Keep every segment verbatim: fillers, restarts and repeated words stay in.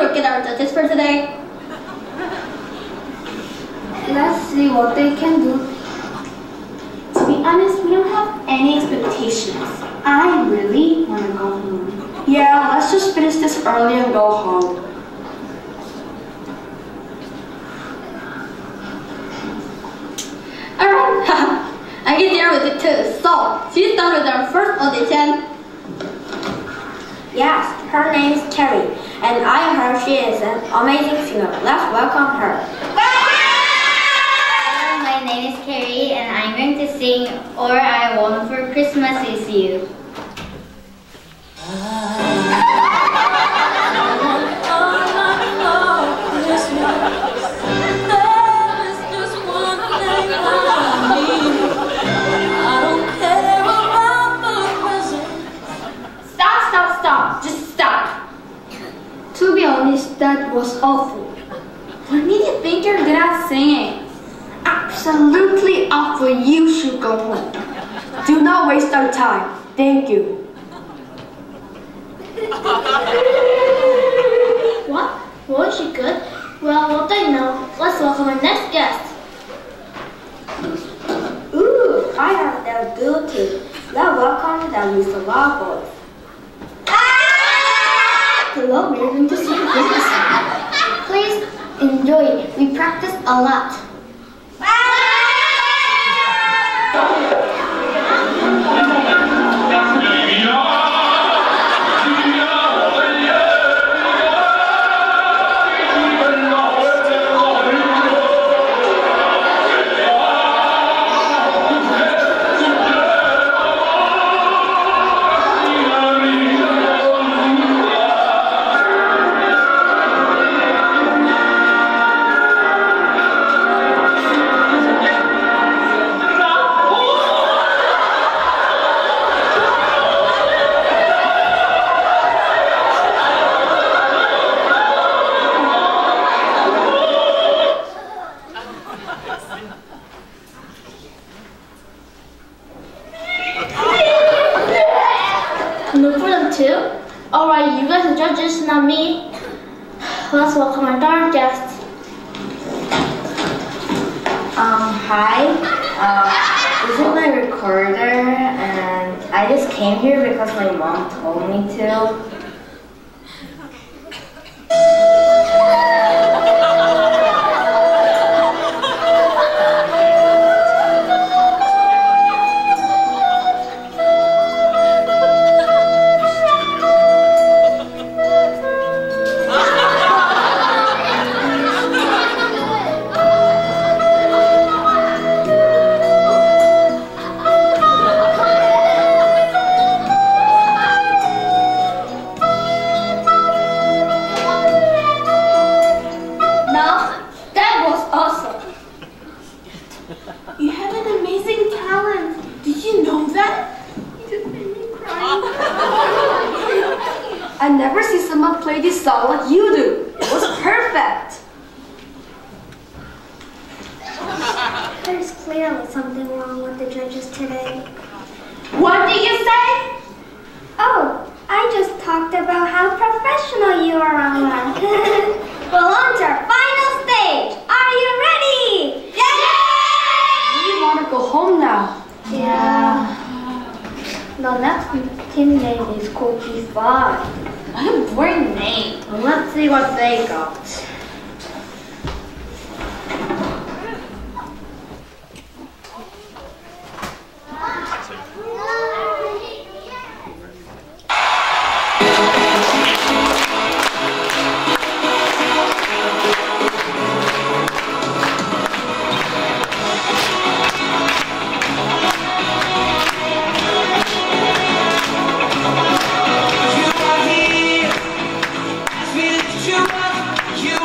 look at our judges for today? Let's see what they can do. To be honest, we don't have any expectations. I really want to go home. Yeah, let's just finish this early and go home. Alright, I get there with it too. So, she's done with our first audition. Yes, her name is Carrie, and I heard she is an amazing singer. Let's welcome her. Hello, my name is Carrie, and I'm going to sing All I Want for Christmas Is You. Stop, stop, stop. Just stop. To be honest, that was awful. What made you think you're good at singing? Absolutely awful. You should go home. Do not waste our time. Thank you. What? Was she good? Well, what I know. Let's welcome our next guest. Ooh, I heard they're good too. Let's welcome the Mister Boys. Hello, we're going to sing Christmas song. Please enjoy. We practice a lot. Look for them too? Alright, you guys are judges, not me. Let's welcome our third guest. Um, hi. Uh, this is my recorder, and I just came here because my mom told me to. You have an amazing talent. Did you know that? You just made me cry. I never see someone play this song like you do. It was perfect. There's clearly something wrong with the judges today. What did you say? Oh, I just talked about how professional you are, Alma. Well, on to our final stage. Are you ready? We want to go home now. Yeah. The next team name is Kochi five. What a boring name. Well, let's see what they got. You are here, as we lift you up, you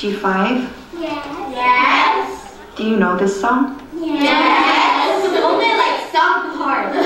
G five, Yes. Yes. do you know this song? Yes. Only like some parts.